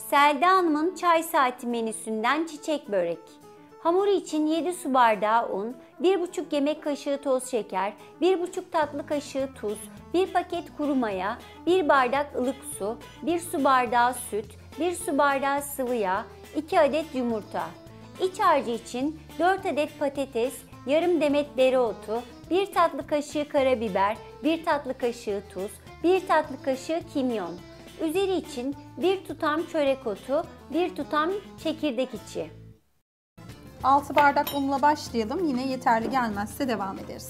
Selda Hanım'ın çay saati menüsünden çiçek börek. Hamuru için 7 su bardağı un, 1,5 yemek kaşığı toz şeker, 1,5 tatlı kaşığı tuz, 1 paket kuru maya, 1 bardak ılık su, 1 su bardağı süt, 1 su bardağı sıvı yağ, 2 adet yumurta. İç harcı için 4 adet patates, yarım demet dereotu, 1 tatlı kaşığı karabiber, 1 tatlı kaşığı tuz, 1 tatlı kaşığı kimyon. Üzeri için 1 tutam çörek otu, 1 tutam çekirdek içi. 6 bardak unla başlayalım. Yine yeterli gelmezse devam ederiz.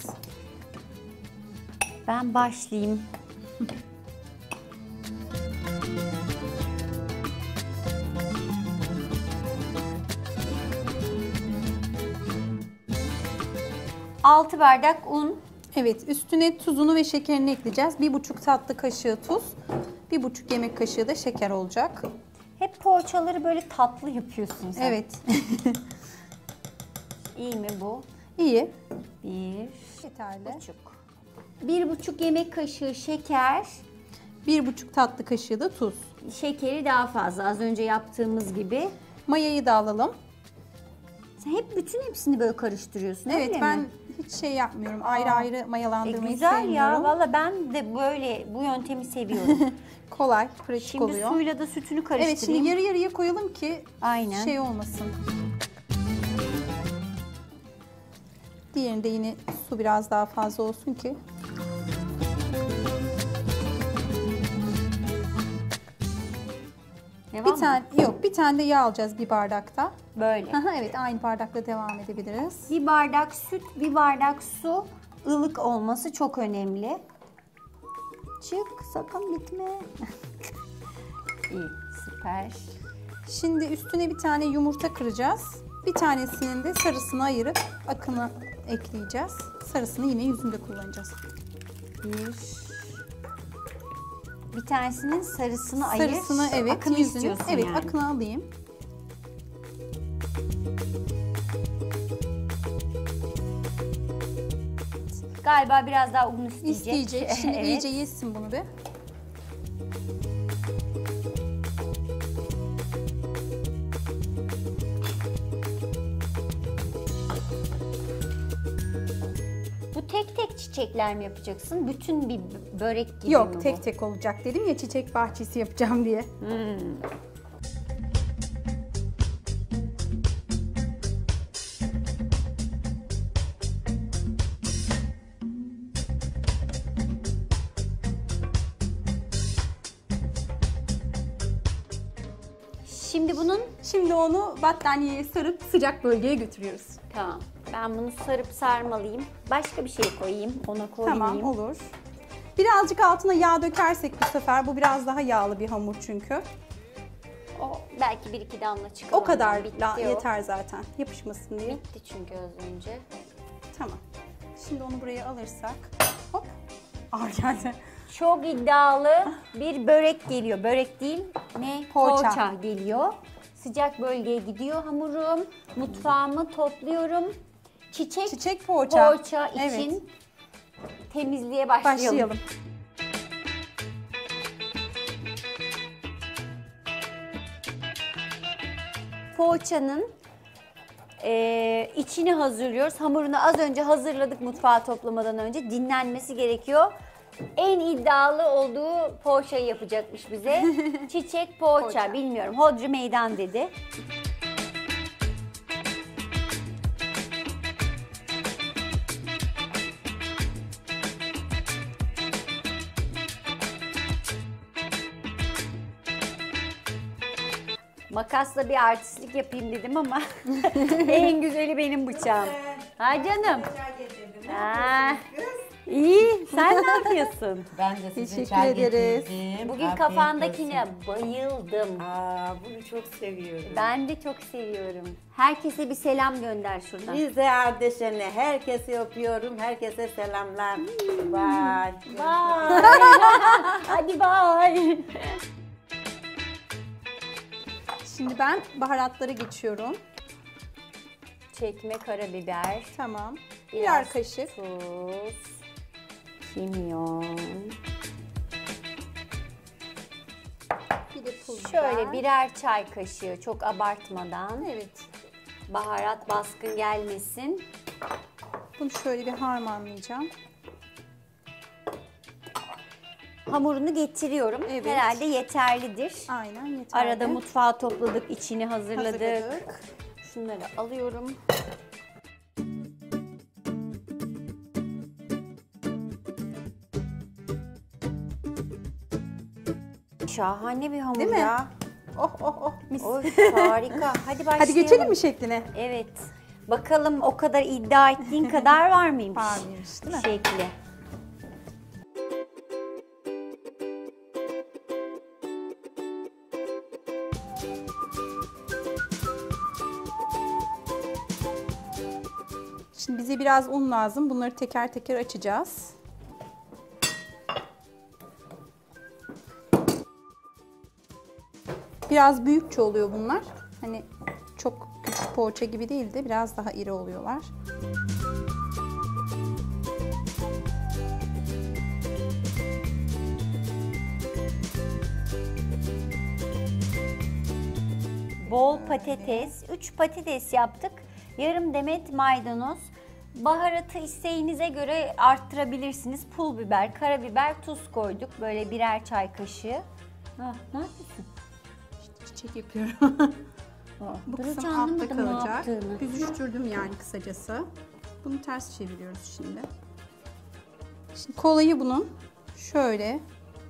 Ben başlayayım. Altı bardak un. Evet, üstüne tuzunu ve şekerini ekleyeceğiz. 1,5 tatlı kaşığı tuz, 1,5 yemek kaşığı da şeker olacak. Hep poğaçaları böyle tatlı yapıyorsun sen. Evet. İyi mi bu? İyi. 1,5. Yeterli. 1,5 yemek kaşığı şeker. 1,5 tatlı kaşığı da tuz. Şekeri daha fazla, az önce yaptığımız gibi. Mayayı da alalım. Sen hep bütün hepsini böyle karıştırıyorsun, Evet, öyle ben mi? hiç şey yapmıyorum. Ayrı ayrı mayalandırmayı Güzel sevmiyorum. ya, valla ben de böyle bu yöntemi seviyorum. Kolay, pratik Şimdi oluyor. suyla da sütünü Evet, karıştırayım. şimdi yarı yarıya koyalım ki Aynen. şey olmasın. Diğerinde yine su biraz daha fazla olsun ki. Devam mı? Bir tane de yağ alacağız bir bardakta. Böyle. Evet, aynı bardakla devam edebiliriz. Bir bardak süt, bir bardak su, ılık olması çok önemli. Çık, sakın bitme. İyi, süper. Şimdi üstüne bir tane yumurta kıracağız. Bir tanesinin de sarısını ayırıp akını ekleyeceğiz. Sarısını yine yüzünde kullanacağız. Bir tanesinin sarısını ayır. Sarısını evet, Akını yüzünü. istiyorsun Evet, yani. akını alayım. Galiba biraz daha un isteyecek. İsteyecek. Şimdi Evet. iyice yesin bunu bir. Bu tek tek çiçekler mi yapacaksın? Bütün bir börek gibi mi Yok, bu? tek tek olacak dedim ya, çiçek bahçesi yapacağım diye. Şimdi onu battaniyeye sarıp sıcak bölgeye götürüyoruz. Tamam. Ben bunu sarıp sarmalıyım. Başka bir şey koyayım. Ona koyayım. Tamam, olur. Birazcık altına yağ dökersek bu sefer, bu biraz daha yağlı bir hamur çünkü. O belki bir iki damla çıkar. O kadar Bitti o. yeter zaten, yapışmasın diye. Bitti çünkü az önce. Tamam. Şimdi onu buraya alırsak, hop, ağır geldi. Çok iddialı bir börek geliyor. Börek değil, ne? Poğaça. Geliyor. Sıcak bölgeye gidiyor hamurum. Mutfağımı topluyorum. Çiçek poğaça. Poğaça için Evet. temizliğe başlayalım. Poğaçanın içini hazırlıyoruz. Hamurunu az önce hazırladık mutfağa toplamadan önce. Dinlenmesi gerekiyor. En iddialı olduğu poğaçayı yapacakmış bize. Çiçek poğaça. Bilmiyorum. Hodri meydan dedi. Makasla bir artistlik yapayım dedim ama en güzeli benim bıçağım. Ha canım. Ha. İyi. Sen ne yapıyorsun? Ben de size Teşekkür çay ederiz. getirdim. Bugün Afiyet kafandakine olsun. bayıldım. Bunu çok seviyorum. Ben de çok seviyorum. Herkese bir selam gönder şuradan. Biz de kardeşlerine herkese öpüyorum. Herkese selamlar. Bye. Bye. Hadi bye. Şimdi ben baharatlara geçiyorum. Çekme karabiber, Tamam. biraz Birer kaşık. tuz, kimyon, Bir pul biber. Şöyle birer çay kaşığı, çok abartmadan. Evet. Baharat baskın gelmesin. Bunu şöyle bir harmanlayacağım. Hamurunu getiriyorum. Evet. Herhalde yeterlidir. Aynen yeterli. Arada mutfağı topladık, içini hazırladık. hazırladık. Şunları alıyorum. Şahane bir hamur Değil mi? ya. Oh oh oh mis. Oy, harika. Hadi başlayalım. Hadi geçelim mi şekline? Evet. Bakalım o kadar iddia ettiğin kadar var mıymış? Var mıymış, değil mi? Şekli. Şimdi bize biraz un lazım. Bunları teker teker açacağız. Biraz büyükçe oluyor bunlar. Hani çok küçük poğaça gibi değil de biraz daha iri oluyorlar. Bol patates, 3 patates yaptık. Yarım demet maydanoz. Baharatı isteğinize göre arttırabilirsiniz. Pul biber, karabiber, tuz koyduk. Böyle birer çay kaşığı. Ah, ne yapıyorsun? Çiçek yapıyorum. Bu Durucu kısım altta anlamadım ne kalacak. yaptığını. Büzüştürdüm yani kısacası. Bunu ters çeviriyoruz şimdi. Şimdi kolayı bunun şöyle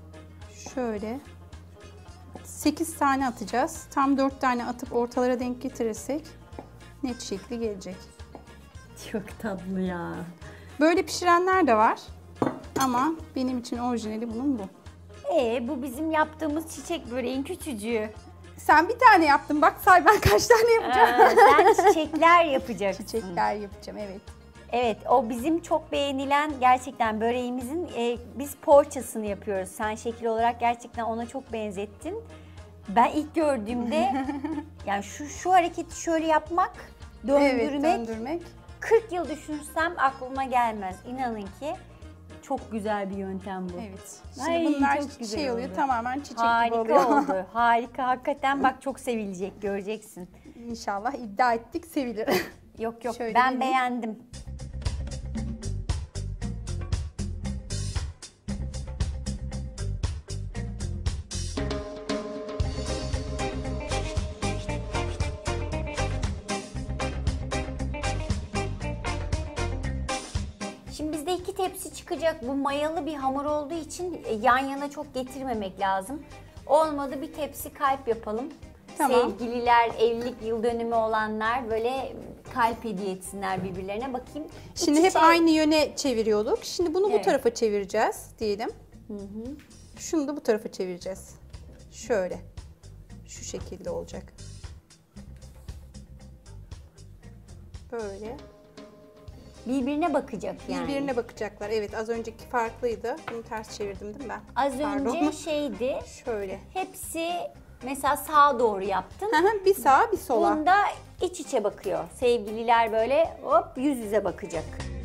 8 tane atacağız. Tam 4 tane atıp ortalara denk getirirsek net şekli gelecek. Çok tatlı ya. Böyle pişirenler de var. Ama benim için orijinali bunun bu. Bu bizim yaptığımız çiçek böreğin küçücüğü. Sen bir tane yaptın. Bak say ben kaç tane yapacağım. Sen çiçekler yapacaksın. Çiçekler yapacağım evet. Evet, o bizim çok beğenilen gerçekten böreğimizin biz poğaçasını yapıyoruz. Sen şekil olarak gerçekten ona çok benzettin. Ben ilk gördüğümde yani şu hareketi şöyle yapmak, döndürmek, Evet, döndürmek. 40 yıl düşünsem aklıma gelmez. İnanın ki çok güzel bir yöntem bu. Evet. Şimdi Ay, bunlar çok güzel şey oluyor oldu. tamamen çiçek gibi Harika oluyor. oldu. Harika hakikaten bak çok sevilecek göreceksin. İnşallah iddia ettik sevilir. Yok Şöyle ben deneyim. beğendim. Şimdi bizde 2 tepsi çıkacak. Bu mayalı bir hamur olduğu için yan yana çok getirmemek lazım. Olmadı bir tepsi kalp yapalım. Tamam. Sevgililer, evlilik yıl dönümü olanlar böyle kalp hediye etsinler birbirlerine. Bakayım. Şimdi İç hep içe- aynı yöne çeviriyorduk. Şimdi bunu bu Evet. tarafa çevireceğiz diyelim. Şunu da bu tarafa çevireceğiz. Şöyle. Şu şekilde olacak. Böyle. Birbirine bakacak yani. Birbirine bakacaklar. Evet az önceki farklıydı. Bunu ters çevirdim değil mi ben? Az Pardon. önce şeydi, Şöyle. hepsi mesela sağa doğru yaptın. Bir sağa bir sola. Bunda iç içe bakıyor. Sevgililer böyle hop yüz yüze bakacak.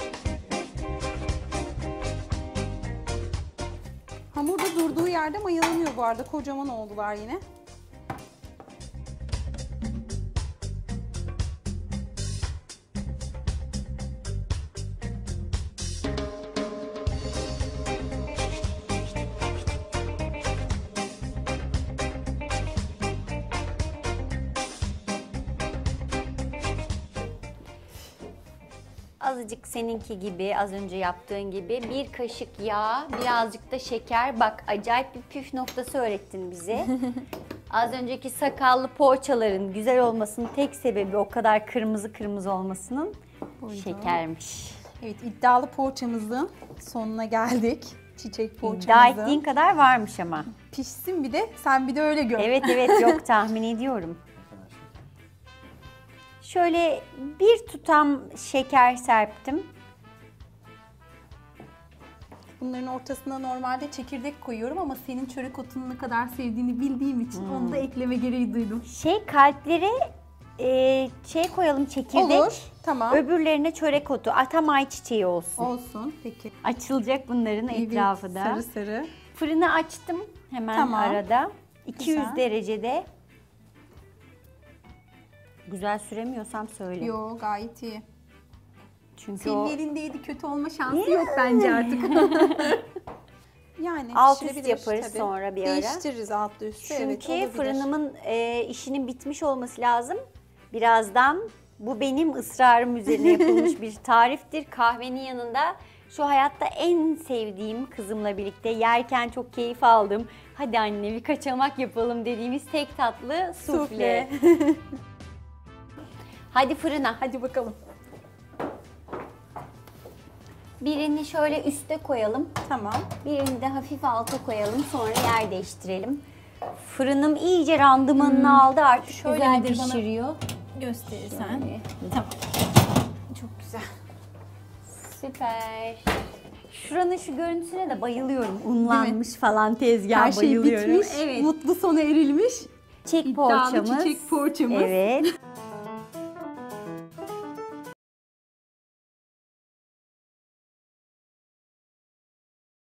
Hamur da durduğu yerde mayalanıyor bu arada. Kocaman oldular yine. Azıcık seninki gibi, az önce yaptığın gibi bir kaşık yağ, birazcık da şeker. Bak acayip bir püf noktası öğrettin bize. Az önceki sakallı poğaçaların güzel olmasının tek sebebi o kadar kırmızı kırmızı olmasının şekermiş. Evet iddialı poğaçamızın sonuna geldik. Çiçek İddia poğaçamızın. ettiğin kadar varmış ama. Pişsin bir de sen bir de öyle gör. Evet yok tahmin ediyorum. Şöyle bir tutam şeker serptim. Bunların ortasına normalde çekirdek koyuyorum ama senin çörek otunu ne kadar sevdiğini bildiğim için onu da ekleme gereği duydum. Kalplere koyalım çekirdek. Olur, tamam. Öbürlerine çörek otu. Tam ayçiçeği olsun. Olsun, peki. Açılacak bunların Evet, etrafı da. sarı sarı. Fırını açtım hemen Tamam. arada. 200 Güzel. derecede. Güzel süremiyorsam söyle. Yo, gayet iyi. Çünkü Senin o elindeydi, kötü olma şansı yok bence artık. Yani alt üst pişirebilir yaparız tabii. sonra bir ara. Değiştiririz altlı üstü. Evet, Çünkü olabilir. fırınımın işinin bitmiş olması lazım. Birazdan bu benim ısrarım üzerine yapılmış bir tariftir. Kahvenin yanında şu hayatta en sevdiğim kızımla birlikte yerken çok keyif aldım. Hadi anne bir kaçamak yapalım dediğimiz tek tatlı sufle. Hadi fırına. Hadi bakalım. Birini şöyle üste koyalım. Tamam. Birini de hafif alta koyalım. Sonra yer değiştirelim. Fırınım iyice randımanını aldı artık. Şöyle güzel bir bana pişiriyor. Gösterirsen. Tamam. Çok güzel. Süper. Şuranın şu görüntüsüne de bayılıyorum. Unlanmış falan tezgah Her şey bayılıyorum. bitmiş, Evet. mutlu sona erilmiş. Çiçek İddialı poğaçamız. çiçek poğaçamız. Evet.